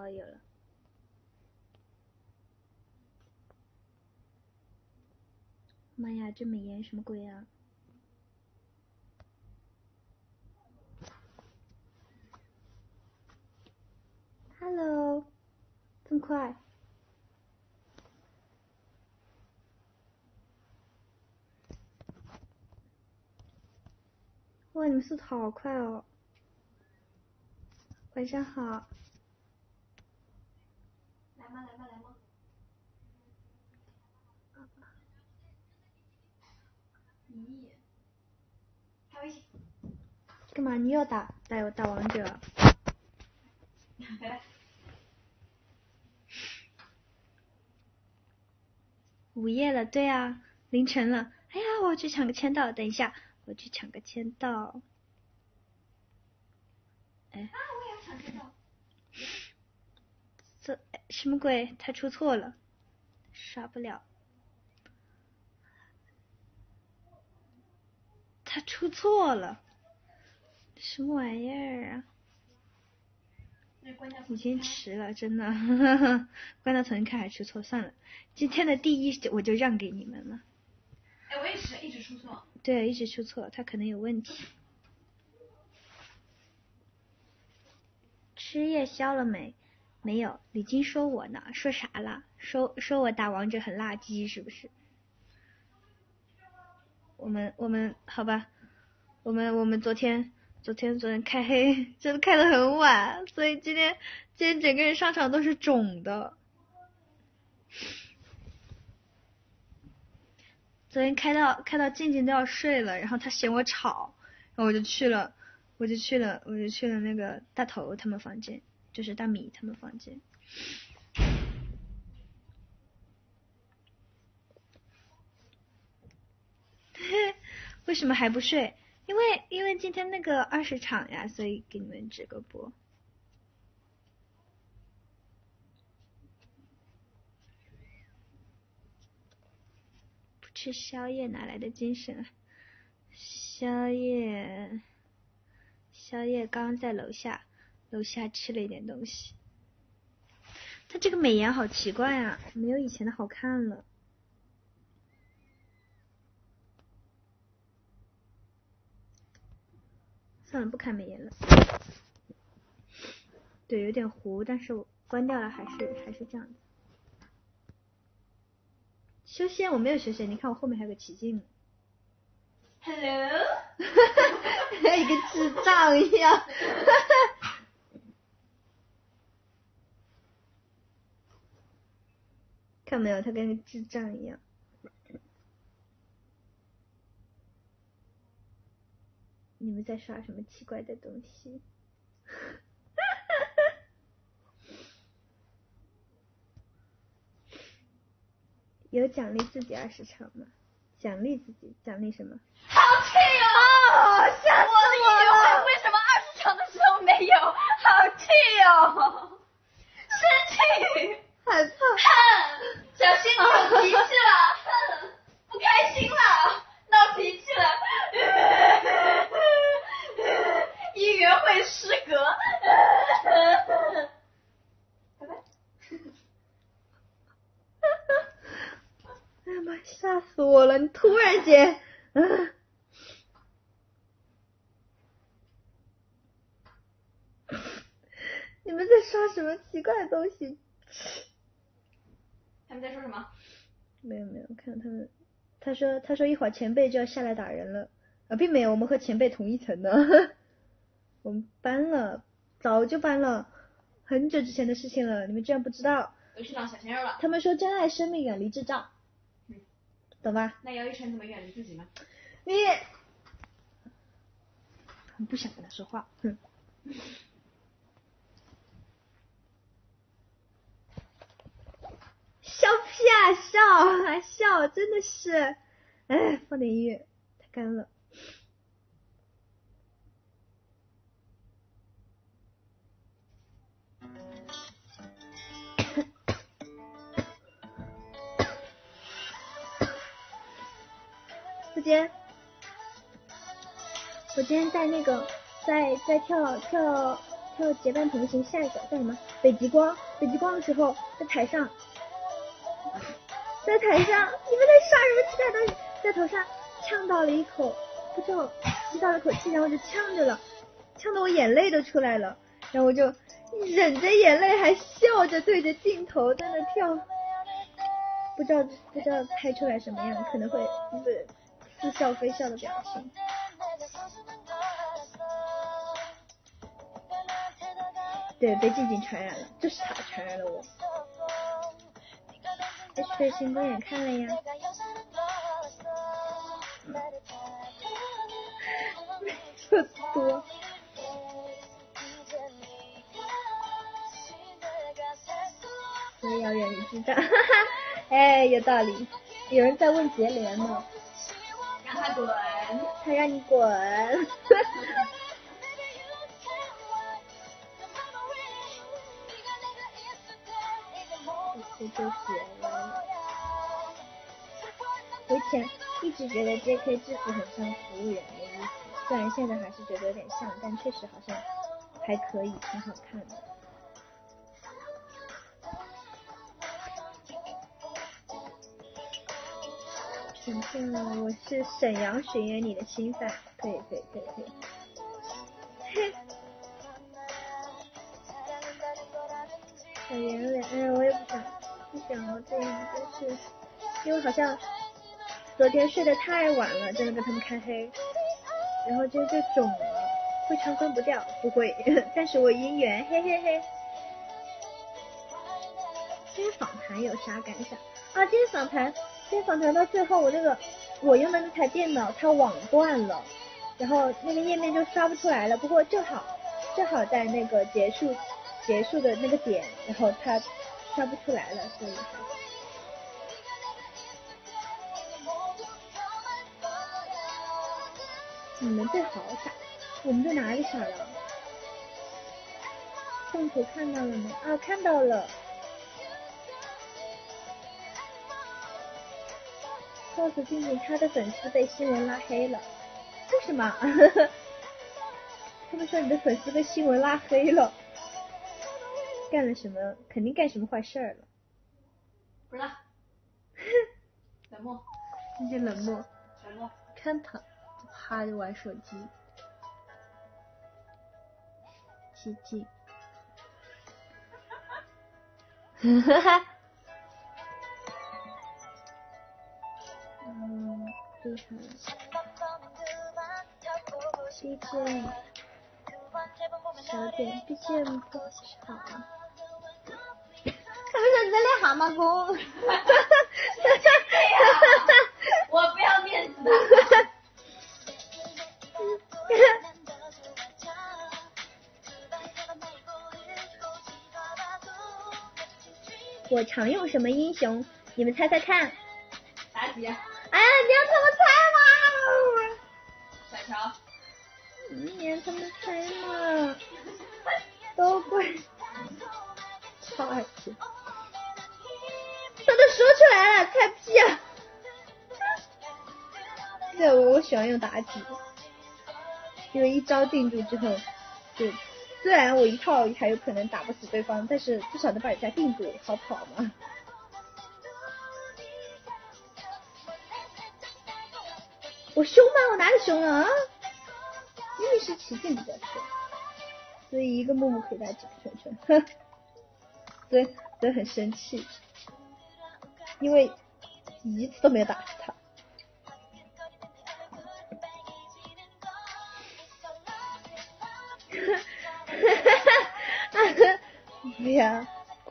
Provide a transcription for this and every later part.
哦，有了。妈呀，这美颜什么鬼啊？Hello， 这么快？哇，你们速度好快哦！晚上好。 来吗？来吗？来吗？咦，开微信。 干嘛？你又打王者？ 来。 午夜了，对啊，凌晨了。哎呀，我要去抢个签到，等一下，我去抢个签到。哎。 啊，我也要抢签到。 这什么鬼？他出错了，刷不了。他出错了，什么玩意儿啊？已经迟了，真的。关到重新开还出错，算了。今天的第一我就让给你们了。 哎，我也是一直出错。 对，一直出错，他可能有问题。吃夜宵了没？没有。李晶说我呢，说啥了？说我打王者很垃圾是不是？我们好吧，我们昨天开黑真的开得很晚，所以今天整个人上场都是肿的。昨天开到静静都要睡了，然后他嫌我吵，然后我就去了那个大头他们房间，就是大米他们房间。为什么还不睡？因为今天那个20场呀，所以给你们直个播。不吃宵夜哪来的精神啊？宵夜刚在楼下吃了一点东西。他这个美颜好奇怪啊，没有以前的好看了。算了，不开美颜了。对，有点糊，但是我关掉了，还是这样子。修仙我没有修仙，你看我后面还有个奇迹。 Hello。 一个智障一样。看没有，他跟个智障一样。你们在刷什么奇怪的东西？有奖励自己20场吗？奖励自己，奖励什么？ 好气哦！ 吓死我了！ 我的音乐会为什么20场的时候没有？好气哦！生气！ 害怕！ 恨！小心你有脾气了！恨！不开心了！闹脾气了！音乐会失格！拜拜！ 哎呀妈，吓死我了！你突然间，你们在刷什么奇怪的东西？ 他们在说什么？ 没有，看他们。他说一会儿前辈就要下来打人了啊，并没有，我们和前辈同一层的。我们搬了，早就搬了，很久之前的事情了，你们居然不知道。 都去当小鲜肉了。 他们说珍爱生命，远离智障。懂吧？ 那姚一晨怎么远离自己呢？ 你不想跟他说话，哼。笑屁啊，笑还笑，真的是，哎，放点音乐，太干了。我今天在那个在跳跳结伴同行，下一个叫什么？北极光。北极光的时候，在台上，你们在刷什么其他东西？在头上呛到了一口，不知道吸到了口气，然后就呛着了，呛得我眼泪都出来了，然后我就忍着眼泪还笑着对着镜头在那跳，不知道拍出来什么样，可能会似笑非笑的表情。对，被静静传染了，就是他传染了我。H 队新公演看了呀。没错多。所以要远离智障，哈哈，哎，有道理。有人在问杰连呢。 让他滚。 他让你滚。这就写了。我以前一直觉得 JK 制服很像服务员的衣服，虽然现在还是觉得有点像，但确实好像还可以，挺好看的。请见了，我是沈阳学院里的新饭，可以。嘿。小圆脸，哎，我也不想要这样，就是因为好像昨天睡得太晚了，真的跟他们开黑，然后就肿了，会长分不掉，不会，但是我姻缘，嘿嘿嘿。今天访谈有啥感想啊？今天访谈到最后，我用的那台电脑它网断了，然后那个页面就刷不出来了，不过正好在那个结束的那个点，然后它刷不出来了，所以你们队好傻，我们队哪里傻了？动图看到了没？啊，看到了。告诉静静，他的粉丝被新闻拉黑了。为什么？他们说你的粉丝被新闻拉黑了，干了什么？肯定干什么坏事了。 不知道。冷漠。 静静冷漠。 沉默。 看他，趴着玩手机。寂静。哈哈。厉害了。BGM 小点 BGM 不好啊。他们说你在练蛤蟆功。 我不要面子的。 我常用什么英雄？你们猜猜看。 妲己。 哎呀，你让他们猜嘛！ 小乔。 你让他们猜嘛！都怪超爱吃。他都说出来了，猜屁啊！对，我喜欢用妲己，因为一招定住之后，就虽然我一套还有可能打不死对方，但是至少能把人家定住，好跑嘛。我凶吗？我哪里凶了啊？明明是齐静比较凶，所以一个木木可以打几个圈圈，哼，所以很生气，因为一次都没有打死他。哎呀，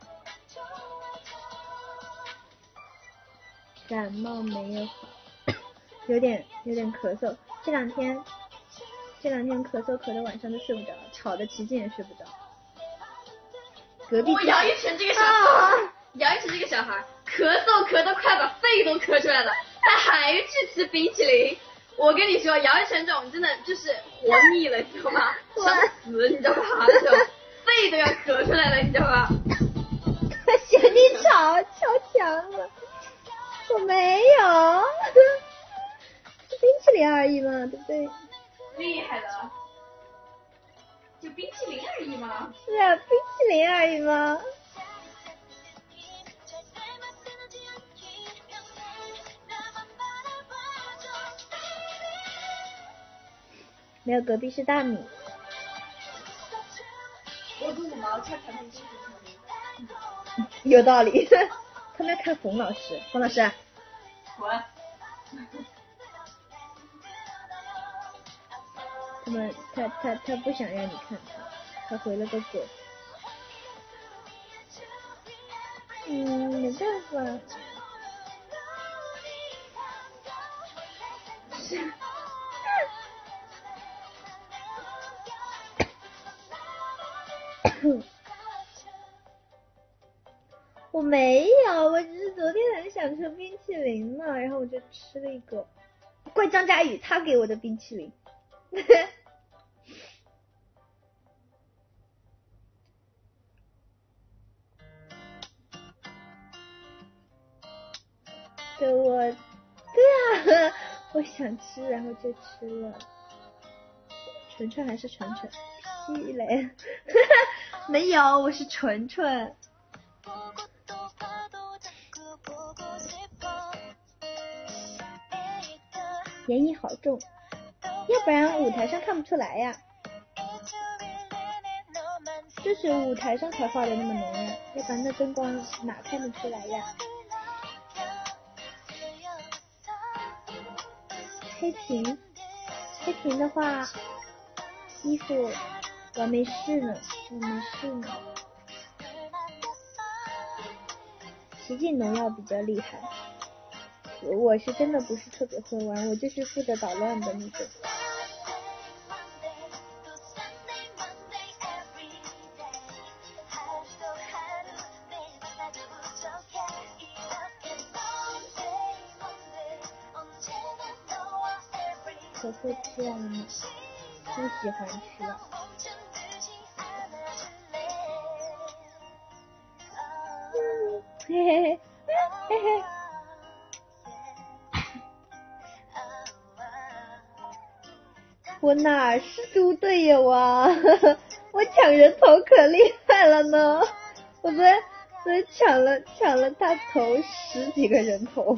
感冒没有好。有点咳嗽，这两天咳嗽咳的晚上都睡不着，吵得齐静也睡不着。隔壁杨一晨这个小孩，杨一晨这个小孩咳嗽咳得快把肺都咳出来了，他还去吃冰淇淋。我跟你说，杨一晨这种真的就是活腻了，你知道吗？想死，你知道吗？这种肺都要咳出来了，你知道吗？ 他嫌你吵，敲墙了。我没有。冰淇淋而已嘛，对不对？ 厉害的。 就冰淇淋而已嘛。 是啊，冰淇淋而已嘛。没有，隔壁是大米。 我跟我毛跳产品经理有道理。他们要看冯老师，冯老师。 滚。 他不想让你看他回了个滚。没办法。我没有，我只是昨天很想吃冰淇淋嘛，然后我就吃了一个。怪张佳宇，他给我的冰淇淋。对啊，我想吃，然后就吃了。纯纯还是纯纯？屁嘞！没有，我是纯纯。眼影好重，要不然舞台上看不出来呀。就是舞台上才画的那么浓呀，要不然那灯光哪看得出来呀？黑屏的话，衣服我没试呢。奇迹农药比较厉害，我是真的不是特别会玩，我就是负责捣乱的那种。可会吃啊，不喜欢吃啊。嘿嘿嘿嘿。我哪是猪队友啊？我抢人头可厉害了呢！我昨天抢了他头10几个人头。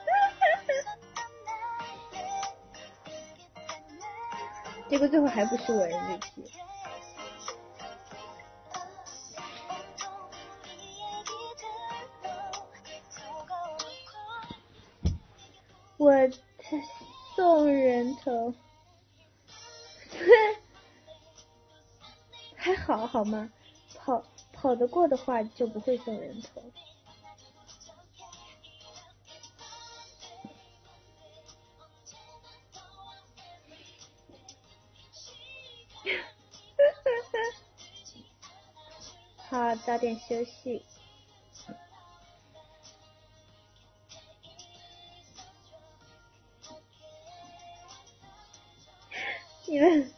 结果最后还不是我人这批。我送人头，还好吗？跑得过的话就不会送人头。好，早点休息。你们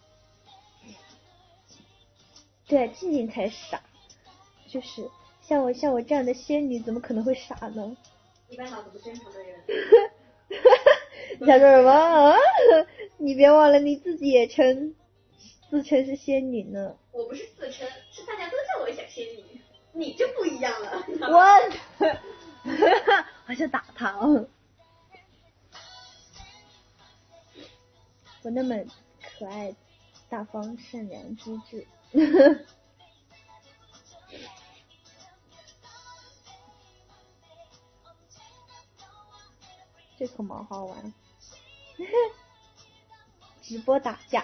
对静静才傻，就是像我这样的仙女怎么可能会傻呢？ 一般脑子不正常的人。 你想说什么啊？你别忘了你自己也自称是仙女呢。 我不是自称，是大家都叫我小仙女，你就不一样了。 我想打他。我那么可爱、大方、善良、机智。这口毛好玩。直播打架。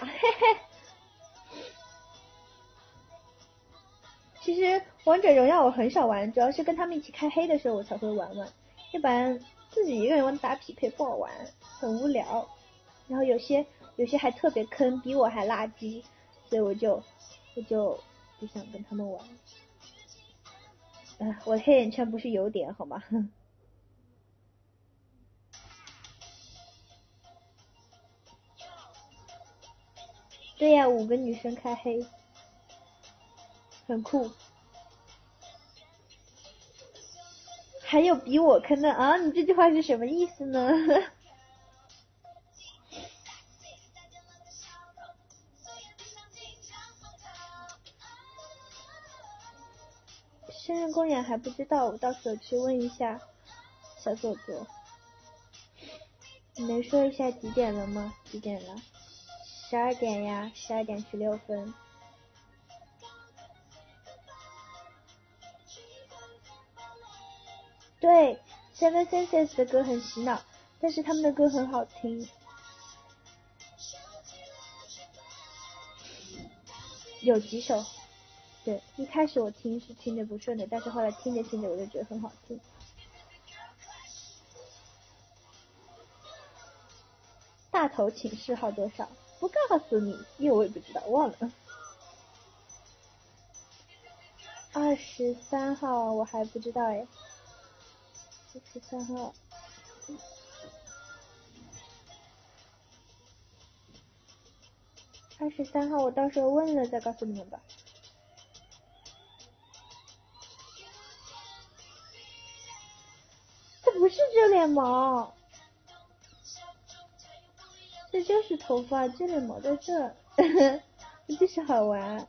其实王者荣耀我很少玩，主要是跟他们一起开黑的时候我才会玩，要不然自己一个人玩打匹配不好玩，很无聊。然后有些还特别坑，比我还垃圾，所以我就不想跟他们玩。我的黑眼圈不是有点好吗？对呀，5个女生开黑，很酷。还有比我坑的啊？你这句话是什么意思呢？ 生日公演还不知道，我到时候去问一下小左左。你能说一下几点了吗？几点了？12点呀，12点16分。对 ，Seven Senses 的歌很洗脑，但是他们的歌很好听。有几首，对，一开始我听是听着不顺的，但是后来听着听着我就觉得很好听。大头寝室号多少？不告诉你，因为我也不知道，忘了。23号我还不知道哎。23号。23号我到时候问了再告诉你们吧。这不是遮脸毛，这就是头发，遮脸毛在这，就是好玩。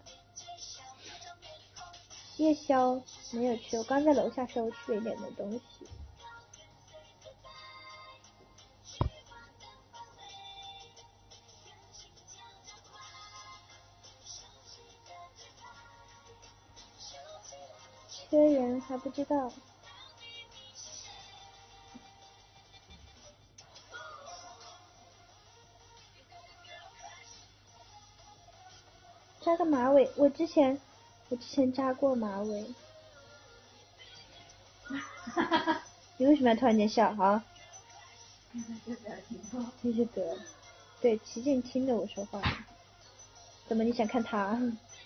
夜宵没有吃，我刚在楼下稍微吃了一点的东西。缺人还不知道。扎个马尾，我之前扎过马尾。你为什么要突然间笑啊？那是得，对，齐静听着我说话。怎么你想看他？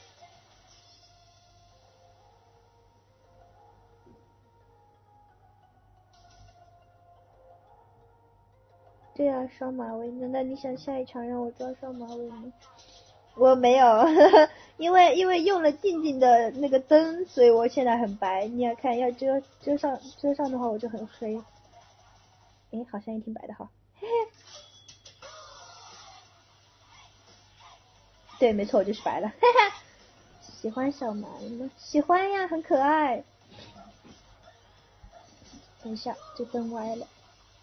对啊，双马尾。难道你想下一场让我装双马尾吗？我没有，因为用了静静的那个灯，所以我现在很白。你要看，要遮上的话，我就很黑。诶，好像也挺白的哈。嘿嘿。对，没错，我就是白了。嘿嘿。喜欢小蛮吗？喜欢呀，很可爱。等一下，这灯歪了。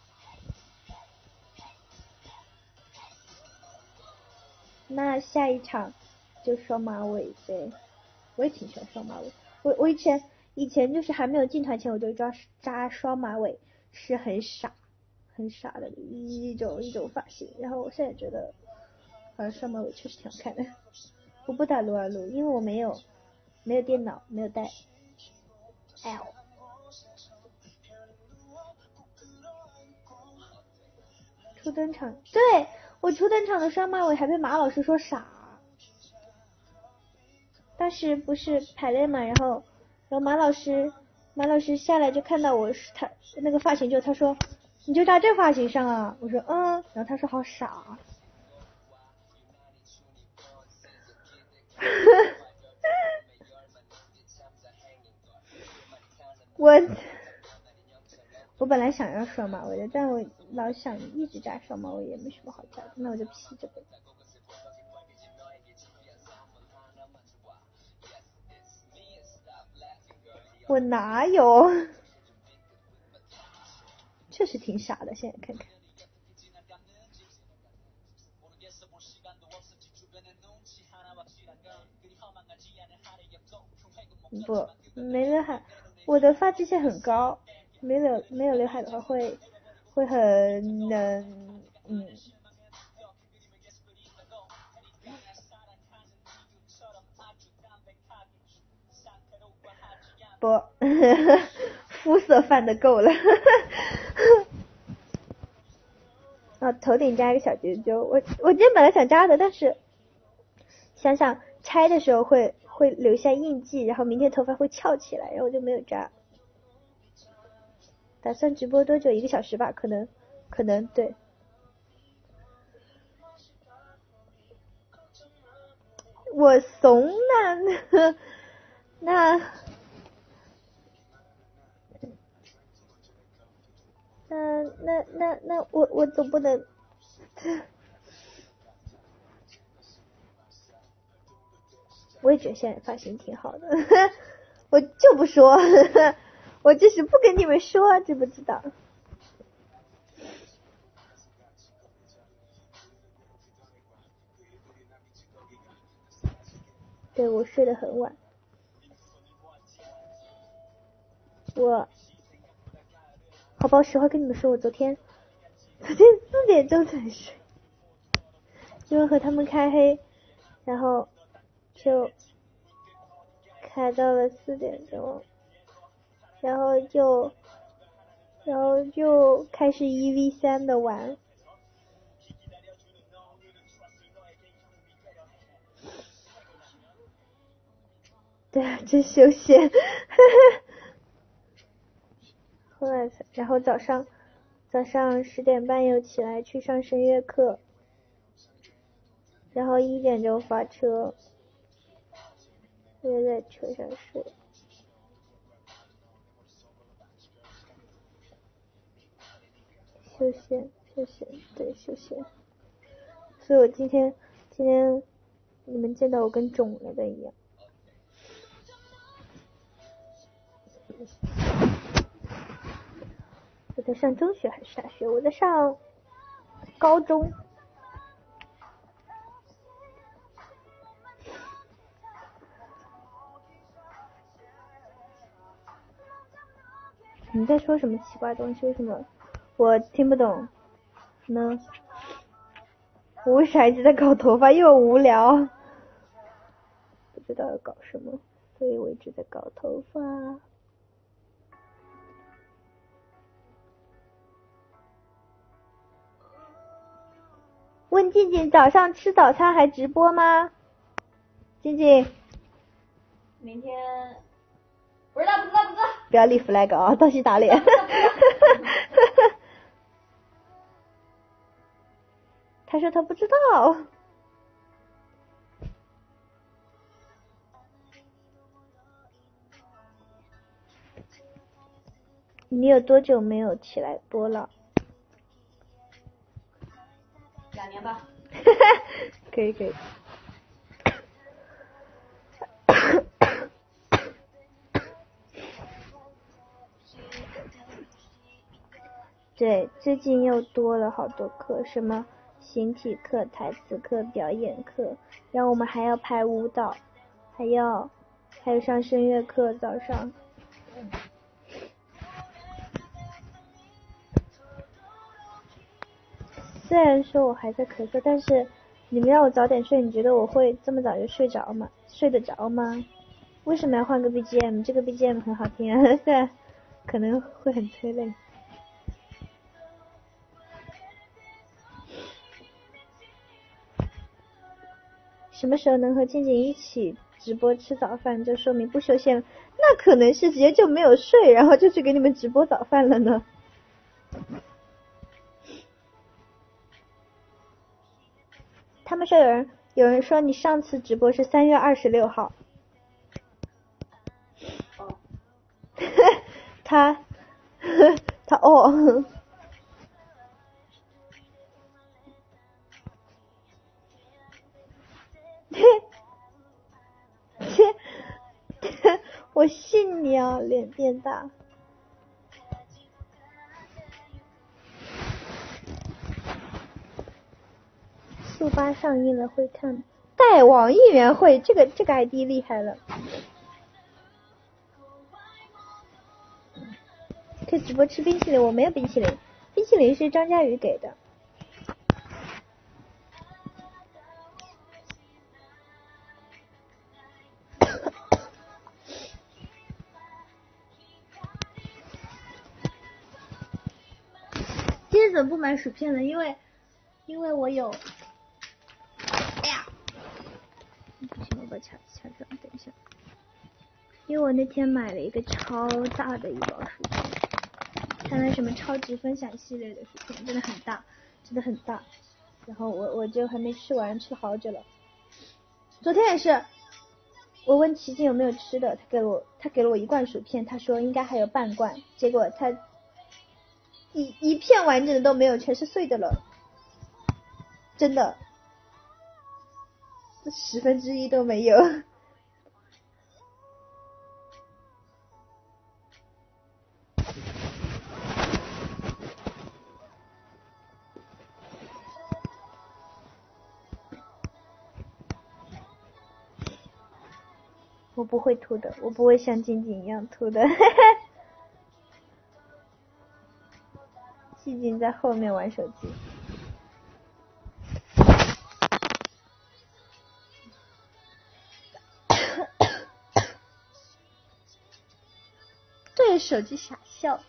那下一场就双马尾呗，我也挺喜欢双马尾。我以前就是还没有进团前，我就扎双马尾是很傻的一种发型。然后我现在觉得，好像双马尾确实挺好看的。我不打撸啊撸，因为我没有电脑，没有带。初登场，对，我初登场的双马尾还被马老师说傻。当时不是排练嘛，然后马老师下来就看到我他那个发型，就他说你就扎这发型上啊，我说嗯，然后他说好傻。我本来想要双马尾的，但我老想一直扎双马尾也没什么好扎的，那我就披着呗。我哪有？确实挺傻的，现在看看。不，没刘海，我的发际线很高，没有刘海的话会很不，肤色泛的够了。啊，头顶扎一个小揪揪，我今天本来想扎的，但是想想拆的时候会留下印记，然后明天头发会翘起来，然后我就没有扎。打算直播多久？1个小时吧，可能对。我怂了，那我总不能。我也觉得现在发型挺好的。 我就不说，我就是不跟你们说，知不知道？对，我睡得很晚，好吧，实话跟你们说，我昨天4点钟才睡，因为和他们开黑，然后就开到了4点钟，然后就开始1v3的玩。对啊，真休闲。后来然后早上10点半又起来去上声乐课，然后1点钟发车，我就在车上睡。休闲，对，休闲。所以我今天你们见到我跟肿了的一样。我在上中学还是大学？我在上高中。你在说什么奇怪东西？为什么我听不懂呢？我为啥一直在搞头发？因为我无聊，不知道要搞什么，所以我一直在搞头发。问静静早上吃早餐还直播吗？静静， 明天不知道。 不要立 flag 啊，到时打脸。他说他不知道。你有多久没有起来播了 ？2年吧。 可以。对，最近又多了好多课，什么形体课、台词课、表演课，然后我们还要排舞蹈，还有上声乐课，早上。虽然说我还在咳嗽，但是你们让我早点睡，你觉得我会这么早就睡得着吗？为什么要换个 BGM？ 这个 BGM 很好听啊，虽然可能会很催泪。什么时候能和静静一起直播吃早饭，就说明不休闲了。那可能是直接就没有睡，然后就去给你们直播早饭了呢。他们说有人说你上次直播是3月26号。 哦。 他哦。我信你啊，脸变大。速八上映了会看，带网应援会，这个 ID 厉害了。可以直播吃冰淇淋，我没有冰淇淋，冰淇淋是张佳宇给的。今天怎么不买薯片了？因为我有，哎呀，不行，我把卡上，等一下。因为我那天买了一个超大的一包薯片，看来什么超级分享系列的薯片真的很大，然后我就还没吃完，吃了好久了。昨天也是，我问琪琪有没有吃的，他给了我1罐薯片，他说应该还有半罐，结果他一片完整的都没有，全是碎的了，真的，1/10都没有。 我不会吐的，我不会像静静一样吐的。静静在后面玩手机。对着手机傻笑。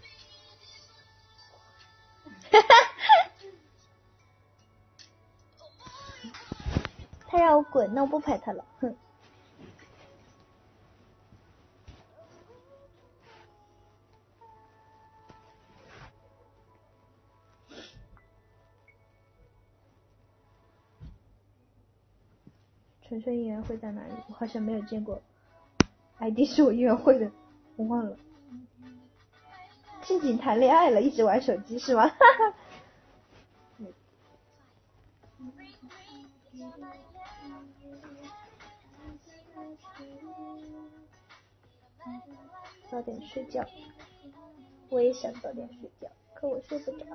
他让我滚，那我不拍他了，哼。纯粹应援会在哪里？我好像没有见过。ID 是我应援会的，我忘了。静静谈恋爱了，一直玩手机是吗？早点睡觉，我也想早点睡觉，可我睡不着。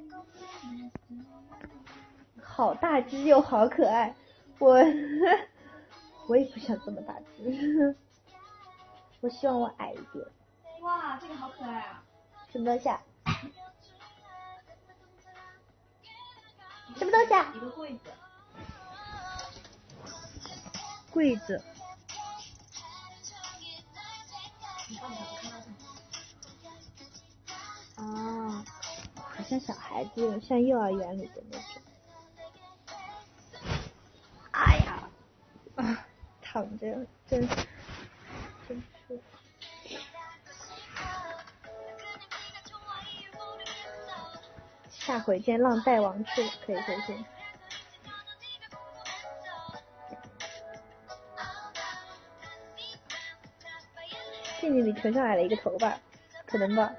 好大只又好可爱，我也不想这么大只，我希望我矮一点。 哇，这个好可爱啊！ 什么东西啊？什么东西啊？ 一个柜子。 柜子。哦，好像小孩子，像幼儿园里的那种。哎呀，啊，躺着真舒服。下回见浪带王去了，可以。静静比纯纯矮了一个头吧，可能吧。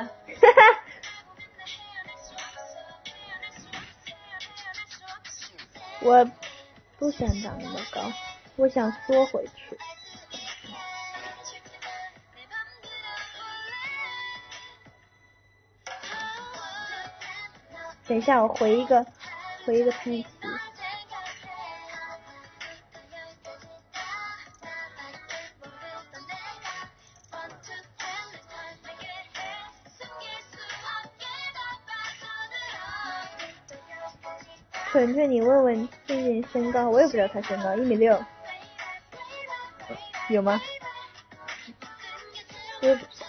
我不想长那么高，我想缩回去。等一下，我回一个叹息。纯纯，你问问静静身高，我也不知道她身高1.6米，有吗？我也不知道。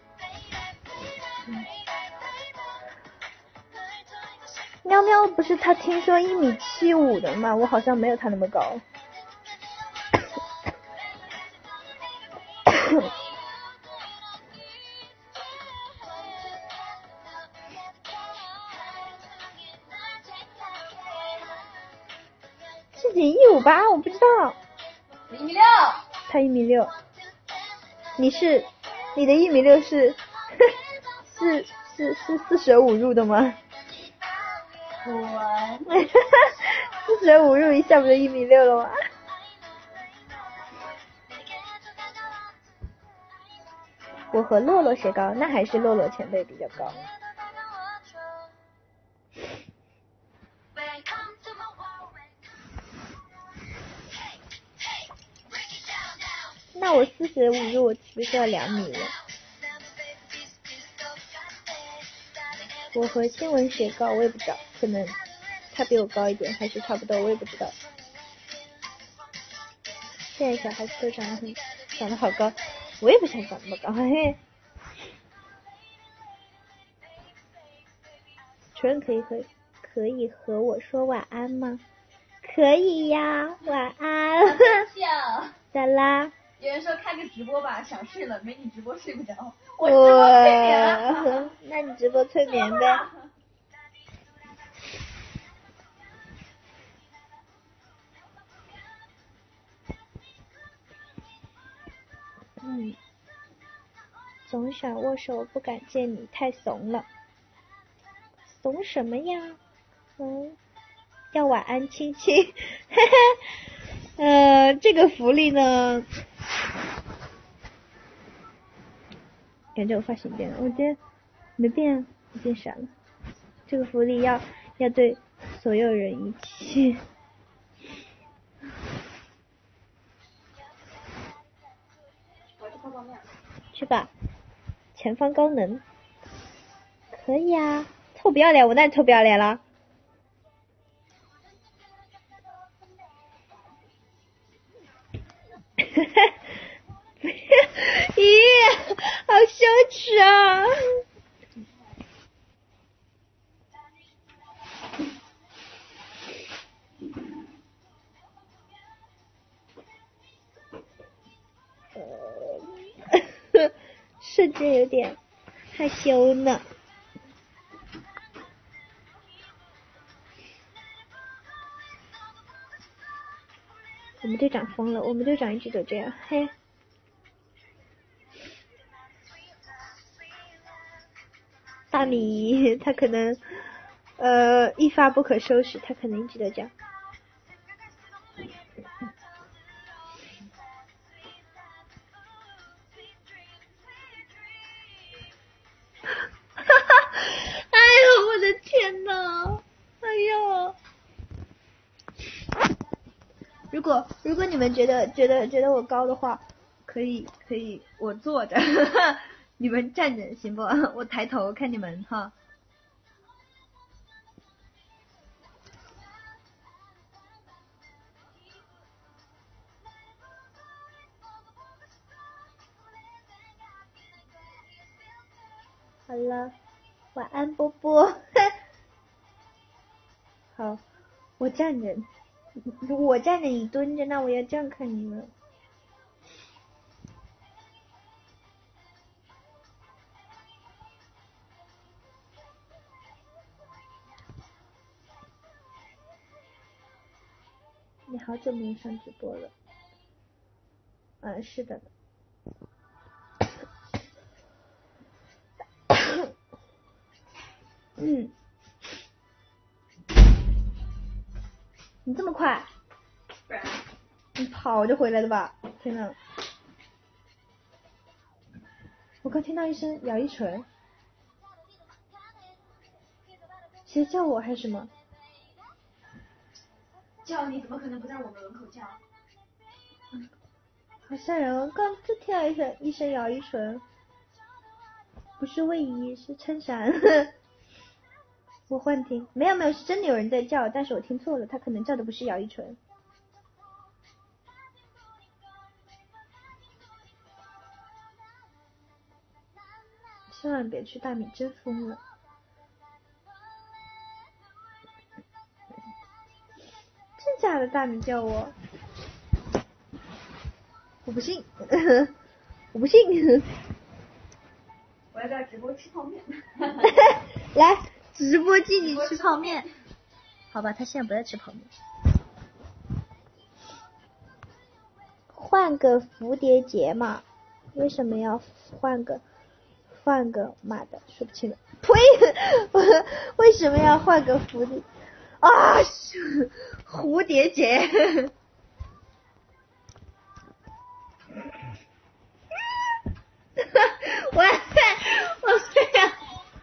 喵喵不是他听说1.75米的吗？我好像没有他那么高。自己1.58米，我不知道。 1.6米。 他1.6米。你的1.6米是四舍五入的吗？四舍五入一下不就1.6米了吗？我和洛洛谁高？那还是洛洛前辈比较高。那我四舍五入，我岂不是要2米了？我和新闻谁高？我也不知道，可能他比我高一点，还是差不多，我也不知道。现在小孩子都长得好高，我也不想长那么高。嘿嘿。纯可以和我说晚安吗？可以呀，晚安。咋啦？ 有人说开个直播吧，想睡了，没你直播睡不着。我直播催眠了。 那你直播催眠呗。总想握手不敢见你，太怂了。怂什么呀？要晚安亲亲。这个福利呢，感觉我发型变了，我觉得没变啊，我变傻了。这个福利要对所有人一起。 方面。 去吧，前方高能。可以啊，臭不要脸，我哪里臭不要脸了？咦，好羞耻啊！瞬间有点害羞呢。我们队长疯了，我们队长一直都这样，嘿。大米他可能一发不可收拾，他可能一直都这样。哎呦我的天呐，哎呦！如果你们觉得我高的话，可以我坐着，你们站着行不？我抬头看你们哈。好了，晚安波波。好，我站着，你蹲着，那我要这样看你们。你好久没有上直播了。是的。你这么快？ 不然你跑着回来的吧？天呐！我刚听到一声咬一唇，是叫我还是什么？ 叫你怎么可能不在我们门口叫？ 好吓人哦！刚就听到一声咬一唇，不是位移，是衬衫。我幻听，没有，是真的有人在叫，但是我听错了，他可能叫的不是咬一唇。千万别去，大米真疯了。真假的？大米叫我，我不信。我不信。 我要在直播吃泡面。 来，直播间里吃泡面。好吧，他现在不在吃泡面。换个蝴蝶结嘛？为什么要换个妈的说不清了。呸！为什么要换个蝴蝶啊？蝴蝶结。我这样。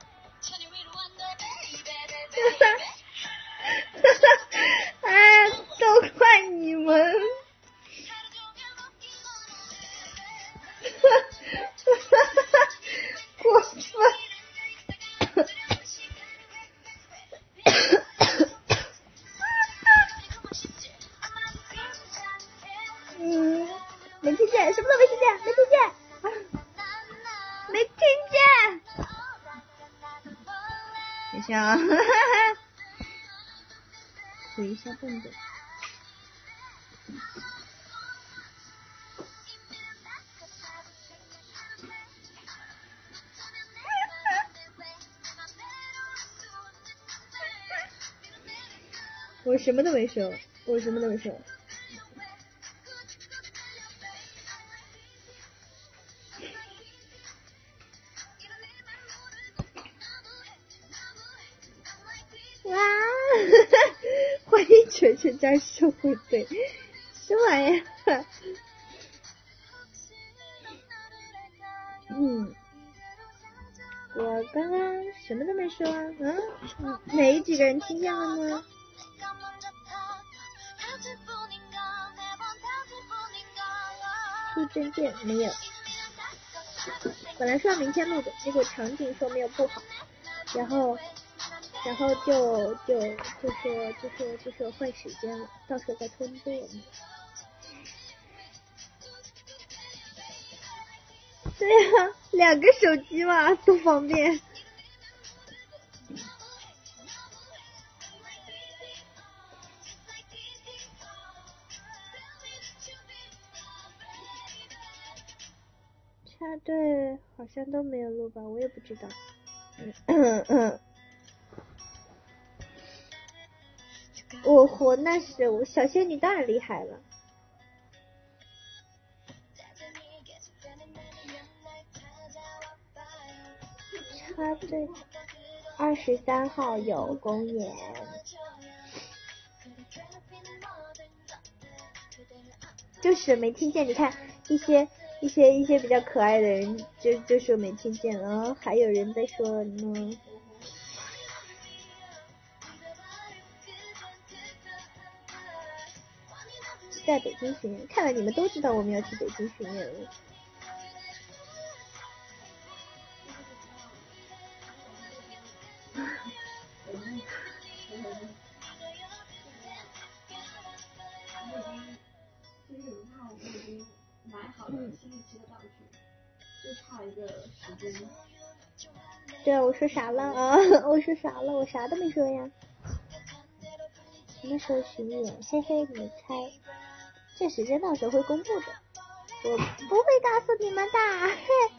哎，都怪你们。过分。没听见，什么都没听见，没听见。没听见。等一下啊。回一下笨笨。我什么都没说，哇！欢迎全全加社会队，什么玩意儿？我刚刚什么都没说啊。没几个人听见了吗？出证件没有。 本来说要明天录的，结果场景说没有布好，然后就说换时间了，到时候再通知我们。对呀，两个手机嘛，多方便。插队好像都没有录吧，我也不知道。我活那时我小仙女当然厉害了。插队，23号有公演。就是没听见，你看一些比较可爱的人就说没听见，然后还有人在说呢。在北京巡演，看来你们都知道我们要去北京巡演了。 买好了新一期的道具，就差一个时间。 对啊，我说啥了啊？我说啥了？我啥都没说呀。什么时候巡演？嘿嘿，你们猜？这时间到时候会公布的，我不会告诉你们的。嘿。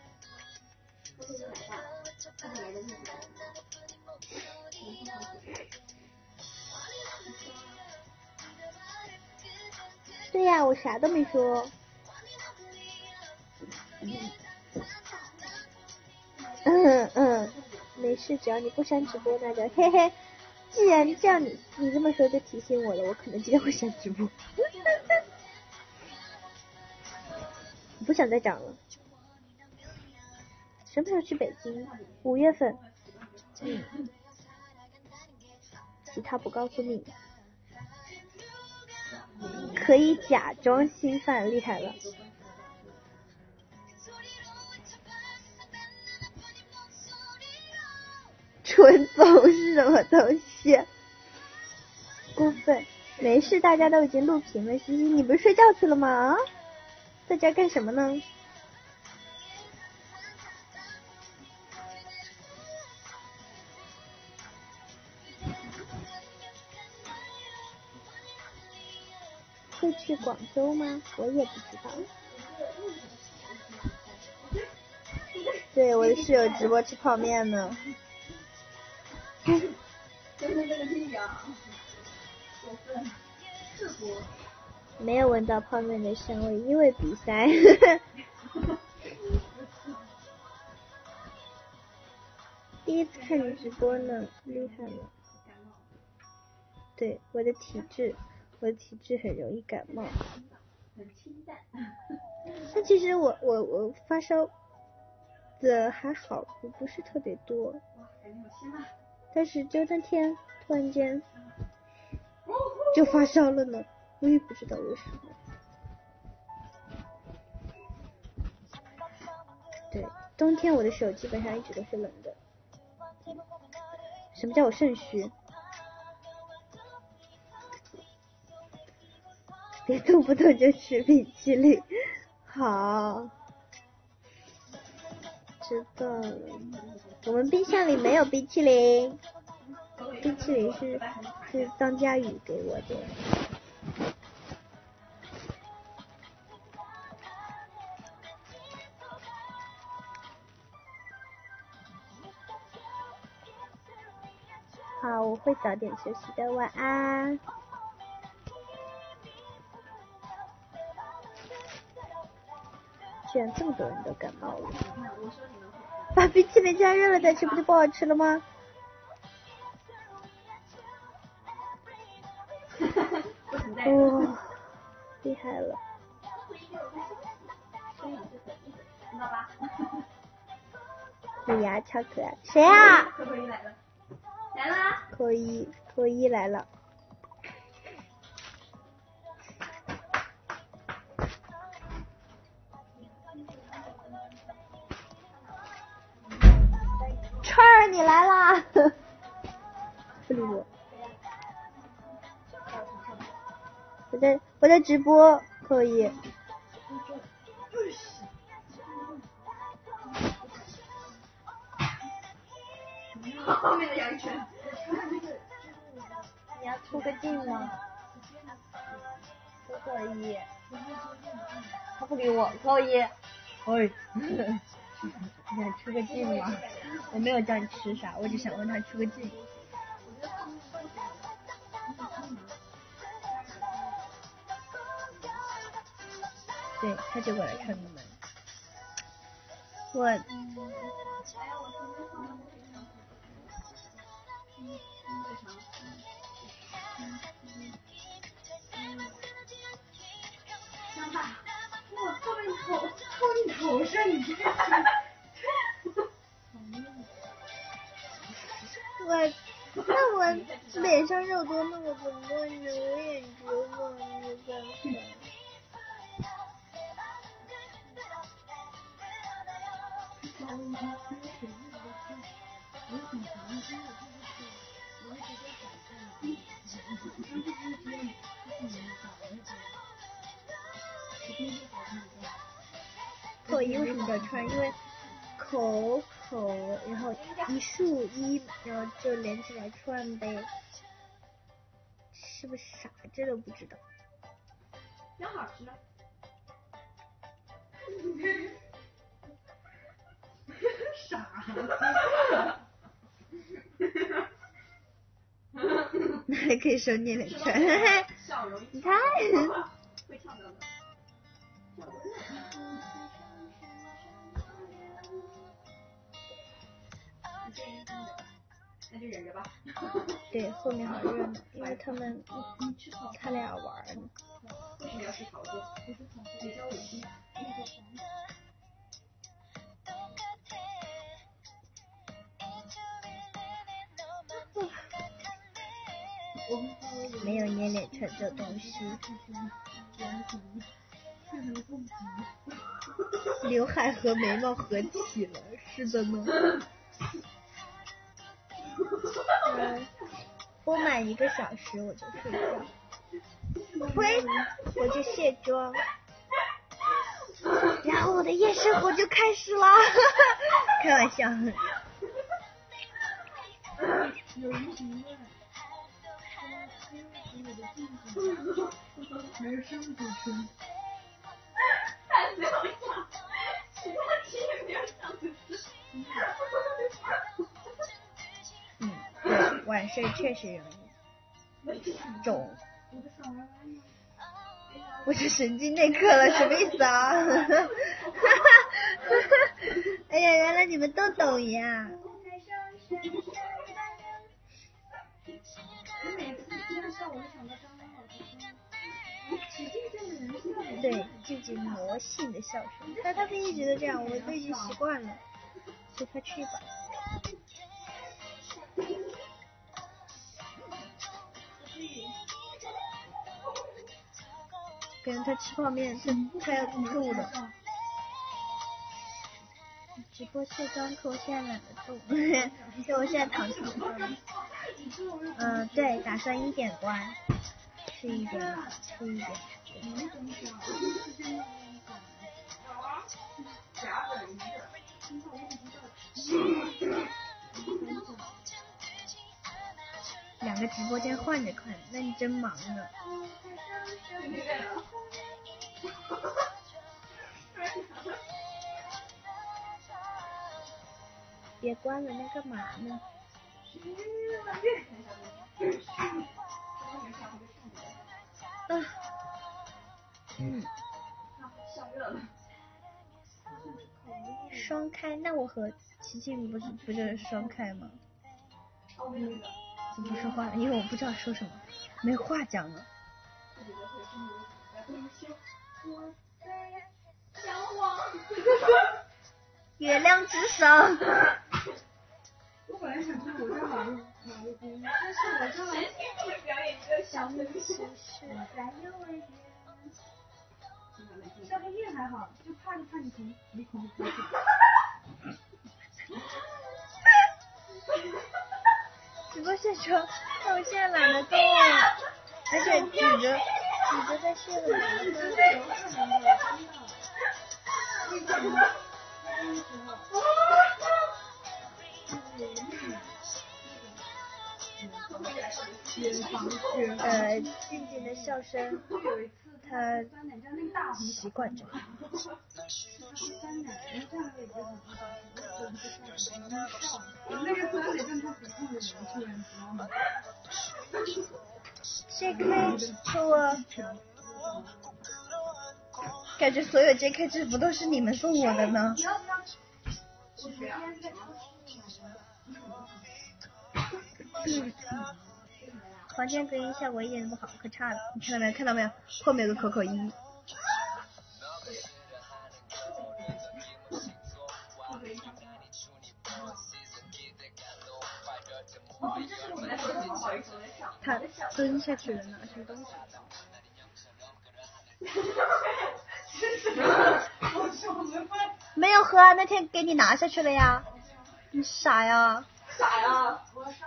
对呀，我啥都没说。没事，只要你不删直播那就嘿嘿。既然这样，你这么说就提醒我了，我可能今天会删直播。我不想再讲了。什么时候去北京？5月份。其他不告诉你。可以假装兴奋，厉害了。纯总是什么东西？过分。没事，大家都已经录屏了。西西，你不是睡觉去了吗？在家干什么呢？会去广州吗？我也不知道。对，我的室友直播吃泡面呢。没有闻到泡面的香味，因为鼻塞。第一次看你直播呢，厉害了。对，我的体质很容易感冒。 很清淡。 但其实我发烧的还好，不是特别多。但是就那天突然间就发烧了呢，我也不知道为什么。对，冬天我的手基本上一直都是冷的。什么叫我肾虚？别动不动就吃冰淇淋。好，知道了。我们冰箱里没有冰淇淋，冰淇淋是张佳宇给我的。好，我会早点休息的，晚安。居然这么多人都感冒了。把冰淇淋加热了再吃，不就不好吃了吗？哇，厉害了。虎牙超可爱。谁啊？ 来啦！ 扣一来了。 儿你来啦！不理我。我在直播，可以。 后面的杨一拳。 你要出个镜吗？不可以。他不理我，可以。喂。你想出个镜吗？我没有叫你吃啥，我只想问他出个镜。对，他就过来串门。我。 想法，我扣你头上，你这个。 那我脸上肉多，那我怎么办呢？我也觉得没办法。口一为什么叫串？因为口，然后一竖一，然后就连起来串呗。是不是傻？这都不知道。 真好吃。傻。 哪里可以说捏脸串？你看。 会唱的。那就忍着吧。 对，后面好热闹，因为他俩玩呢。 为什么要吃桃子？你教我听。 没有捏脸串这东西。刘海和眉毛合起了，是的呢。播满1个小时我就睡觉。呸！我就卸妆，然后我的夜生活就开始了。开玩笑。有人评论。没有生主持。 太没有想，其他题也没有想的是。 对，晚睡确实容易肿。我是神经内科了，什么意思啊？哎呀，原来你们都懂呀。对，自己魔性的笑声，但他们一直都这样，我都已经习惯了，随他去吧。感觉他吃泡面，他要吐了。直播卸妆课，我现在懒得动，所以我现在躺床上。对，打算1点关，吃一点吧，吃一点。2个直播间换着看，那你真忙呢。别关了，那干嘛呢？双开，那我和琪琪不就是双开吗？就不说话了，因为我不知道说什么，没话讲了。月亮之上。 我本来想说我在马路边，但是我正好表演一个小的是在幼儿园。消防员还好，就怕你从鼻孔里过去。 说，但我现在懒得动，而且举着在卸很麻烦。静静的笑声，他习惯着。JK 说我感觉所有 JK 制服都是你们送我的呢。房间隔音效果一点都不好，可差了。你看到没有？看到没有？后面有个口口音。他蹲下去了呢，什么东西？没有喝啊，那天给你拿下去了呀。你傻呀？ 傻呀！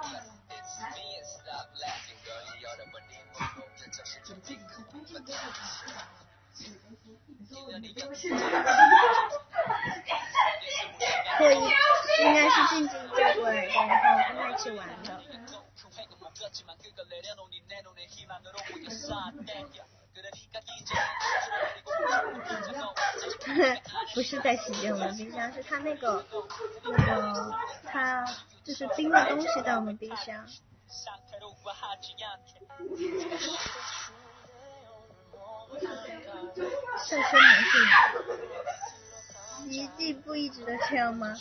对，应该是静静叫过来的，然后跟他一起玩的。不是在洗我们冰箱，是他那个他就是冰的东西在我们冰箱。瘦身男性，洗衣机不一直都这样吗？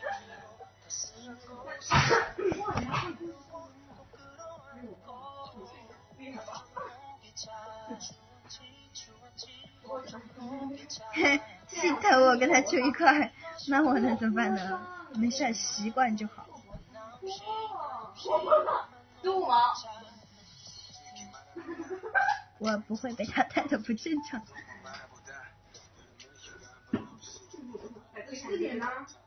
心疼我跟他住一块，那我能怎么办呢？没事，习惯就好。 15毛。 我不会被他带的不正常。 4点呢？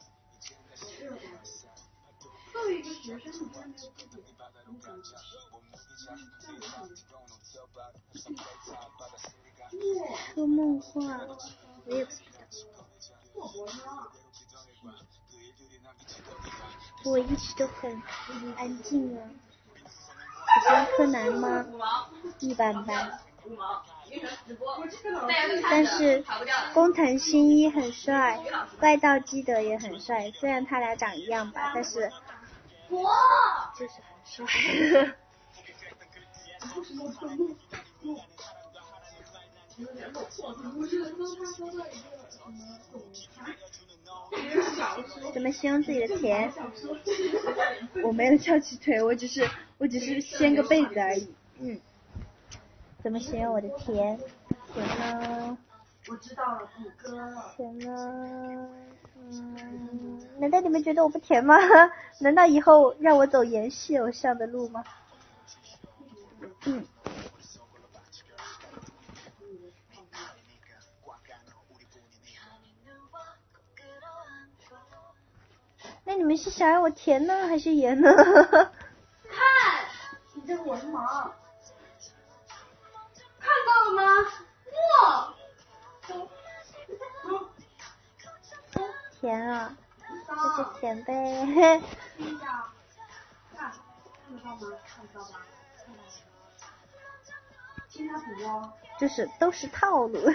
作为一个学生，你真的说梦话，我也不知道。我一直都很安静啊。喜欢柯南吗？一般般。但是工藤新一很帅，怪盗基德也很帅，虽然他俩长一样吧，但是就是很帅。怎么形容自己的甜？我没有翘起腿，我只是掀个被子而已。怎么形容我的甜？甜呢？ 我知道了，谷歌。 甜呢？难道你们觉得我不甜吗？难道以后让我走演戏偶像的路吗？那你们是想让我甜呢，还是盐呢？ 看， 你这个文盲。 看到了吗？哇！ 甜啊，这是甜呗。 看得到吗？看得到吧？现在补哦。 就是都是套路。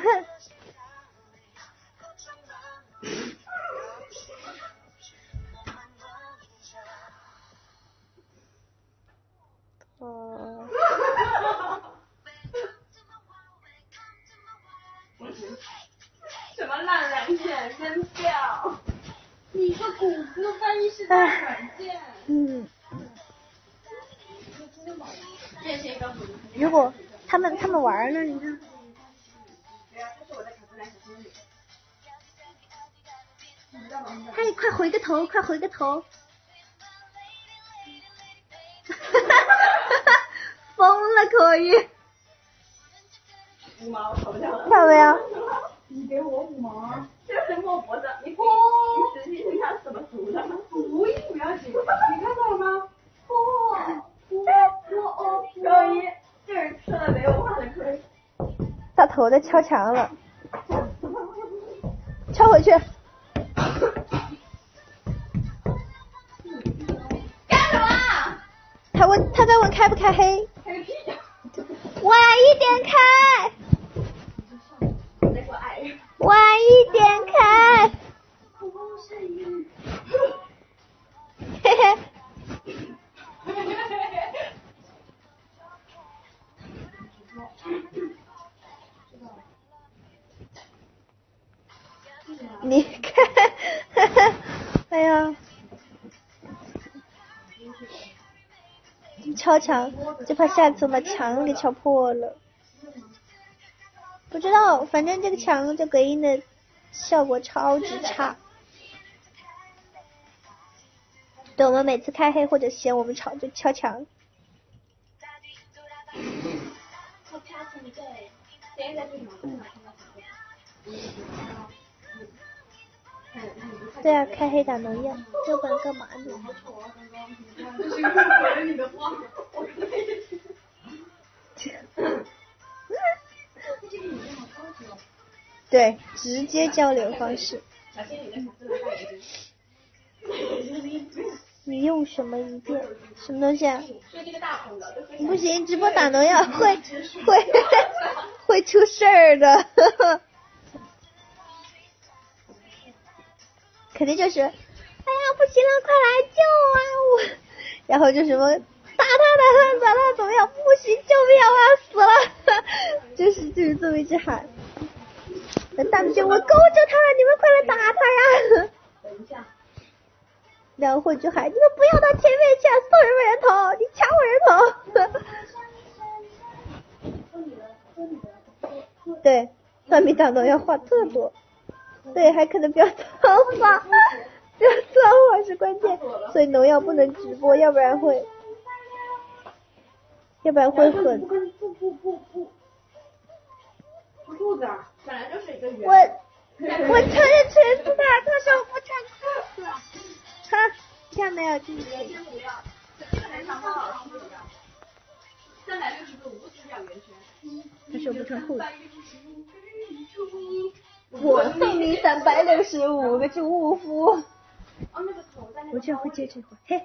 什么烂软件，扔掉！你个谷歌翻译是烂软件。 如果他们玩呢，你看。嘿，快回个头，快回个头！疯了可以。 5毛，投掉了。 看到没有？ 你给我5毛。 这是莫博的，你实际是看怎么读的？ 读音不要紧，你看到了吗？ 头的敲墙了，敲回去。 干什么？ 他在问开不开黑。 开个屁呀！ 晚一点开。 再说爱。 晚一点开。嘿嘿。你看，哎呀，敲墙就怕下次把墙给敲破了。不知道，反正这个墙就隔音的效果超级差。对，我们每次开黑或者嫌我们吵就敲墙。对啊，开黑打农药，要不然干嘛呢？对，直接交流方式。你用什么一遍？什么东西啊？不行，直播打农药会出事儿的。肯定就是，哎呀，不行了，快来救啊！然后就什么打他，怎么样？不行，救命啊！我要死了！就是这么一直喊。大明星，我勾着他，你们快来打他呀！等一下。然后就喊你们不要到前面去，送人头，你抢我人头。对，大明打农药话特多。对，还可能不要脏话，不要脏话是关键，所以农药不能直播，要不然会很。 不裤子啊，本来就是一个圆。 我穿着裙子的，他说我不穿裤子。哈，看没有？这个先不要，这个还长方老师一样，360度无死角圆圈。 他说不穿裤子。我送你365个祝福。我居然会接这话，嘿。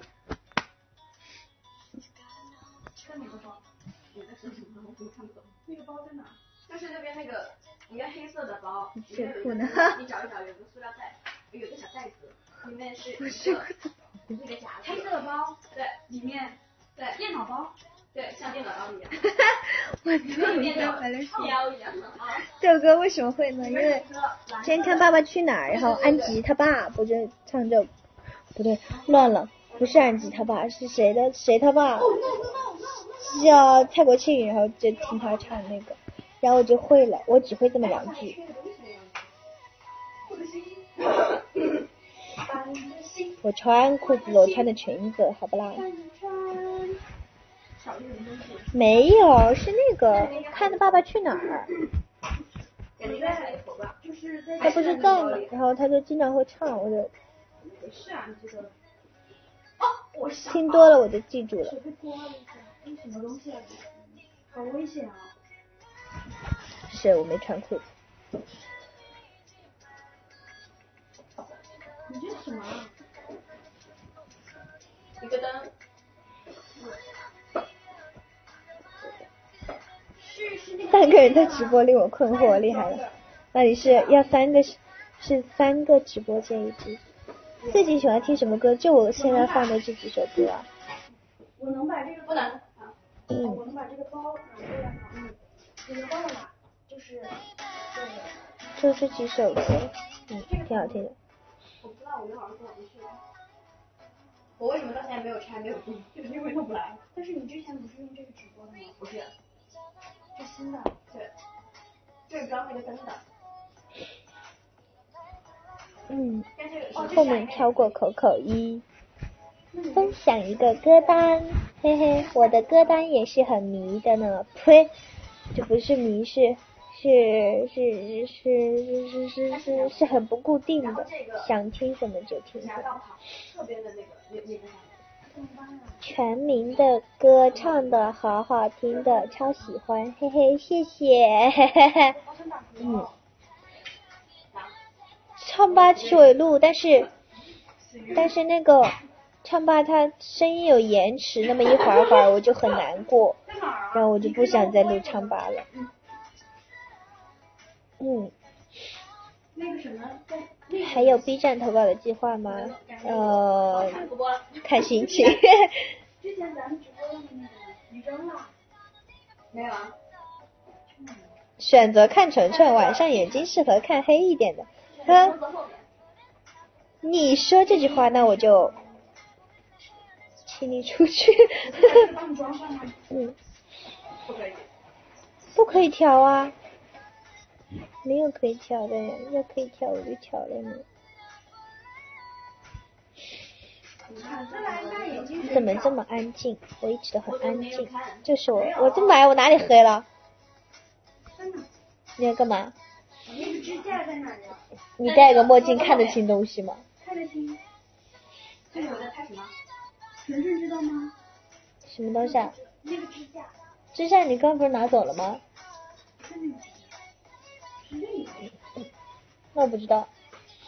这哪个包？我在说什么？我怎么看不懂？那个包在哪？就是那边那个一个黑色的包， 血裤呢？ 你找一找，有个塑料袋，有个小袋子，里面是不是一个夹子。黑色的包，对，里面对电脑包，对，像电脑包一样。 我操，你干嘛了？ 飘一样啊！ 豆哥为什么会呢？因为之前看《爸爸去哪儿》，然后安吉他爸不就唱这，不对，乱了，不是安吉他爸，是谁他爸？叫蔡国庆，然后就听他唱那个，然后我就会了，我只会这么2句。我穿裤子，我穿的裙子，好不啦？没有，是那个看的《爸爸去哪儿》。他不是在吗？然后他就经常会唱，我就。 是啊，你这个。 我听多了我就记住了。 什么东西啊？好危险啊！ 是我没穿裤子。 你这是什么啊？ 一个灯。 3个人的直播令我困惑，厉害了。那里是要3个直播间一起。最近喜欢听什么歌？就我现在放的这几首歌啊。 我能把这个不能。 我能把这个包拿过来吗？你能帮我拿？就是对。 就这几首歌，挺好听的。 我不知道，我那晚上跟我们去。我为什么到现在没有拆没有进？就是因为弄不来。 但是你之前不是用这个直播的吗？ 不是。 是新的。 对。就是装那个灯的。 后面跳过口口一。分享一个歌单，嘿嘿，我的歌单也是很迷的呢。呸，这不是迷，是很不固定的，想听什么就听什么。 侧边的那个全民的歌唱的好好听的，超喜欢，嘿嘿，谢谢。唱吧其实我有录，但是那个唱吧它声音有延迟，那么一会儿我就很难过，然后我就不想再录唱吧了。还有 B 站投稿的计划吗？看心情。 之前咱们直播的那个余真了，没有啊？ 选择看晨晨，晚上眼睛适合看黑一点的。你说这句话，那我就请你出去。不可以调啊，没有可以调的呀，要可以调我就调了呢。怎么这么安静？我一直都很安静。就是我这么矮，我哪里黑了？你要干嘛？ 那个支架在哪里？ 你戴个墨镜看得清东西吗？ 看得清。这是我在拍什么？晨晨知道吗？ 什么东西啊？ 那个支架。 支架你刚不是拿走了吗？ 是那个。 那我不知道。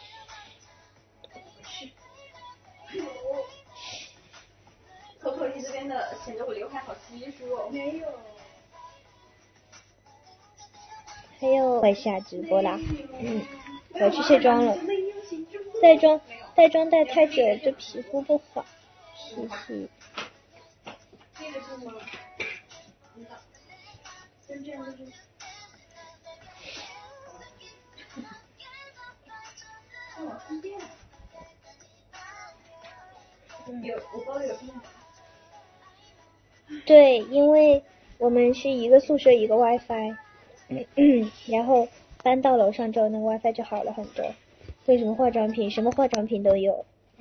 偷偷你这边的显得我刘海好稀疏哦。 没有。 还有快下直播啦，我要去卸妆了。带妆带太久对皮肤不好，嘻嘻。 这个是吗？真正就是。我充电。我包里有电。 对，因为我们是一个宿舍一个 WiFi。然后搬到楼上之后，那个 WiFi 就好了很多。为什么化妆品什么化妆品都有？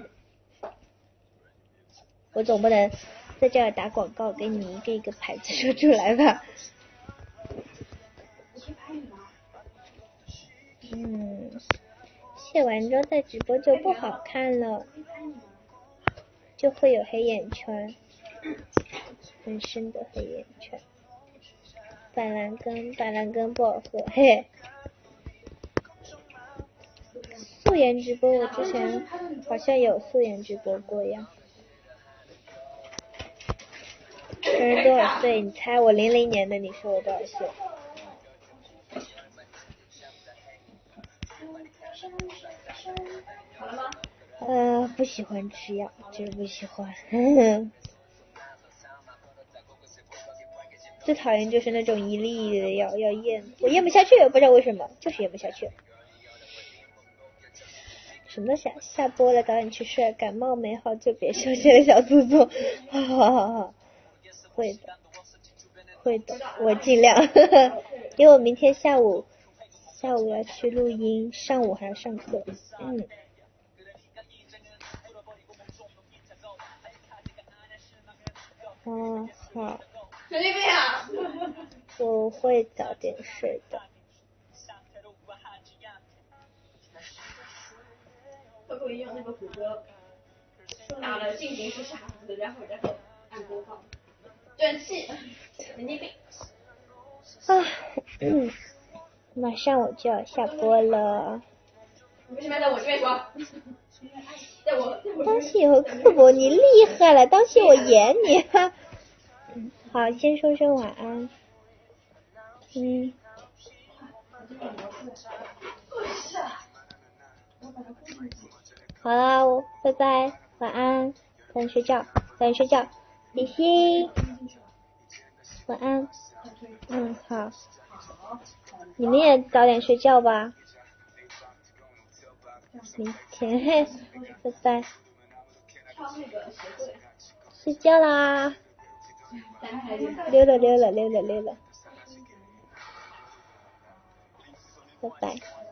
我总不能在这儿打广告，给你一个牌子说出来吧？卸完妆再直播就不好看了，就会有黑眼圈，很深的黑眼圈。板蓝根不好喝，嘿。素颜直播我之前好像有素颜直播过呀。生日多少岁？你猜我00年的，你说我多少岁？ 好了吗？ 不喜欢吃药，就是不喜欢。最讨厌就是那种一粒一粒的药，要咽，我咽不下去，不知道为什么，就是咽不下去。什么下播了，早点去睡，感冒没好就别休息了，小兔兔。好，会的，我尽量。因为我明天下午要去录音，上午还要上课。好。 神经病啊！ 我会早点睡的。 会不会用那个谷歌打了进行式傻子，然后按播放？断气，神经病。 马上我就要下播了。 为什么要在我这边说？在我当心以后刻薄，你厉害了，当心我演你。好，先说声晚安。好啦，拜拜，晚安，早点睡觉，李欣，晚安。好，你们也早点睡觉吧。明天，拜拜。睡觉啦。溜了。拜拜。